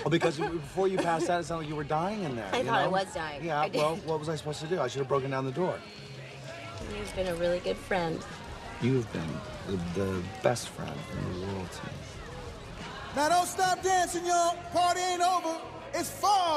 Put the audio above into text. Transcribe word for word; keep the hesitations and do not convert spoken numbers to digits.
Well, because before you passed out, it sounded like you were dying in there. I you thought know? I was dying. Yeah, I did. well, what was I supposed to do? I should have broken down the door. You've been a really good friend. You've been the, the best friend in the world to me. Now don't stop dancing, y'all. Party ain't over. It's far.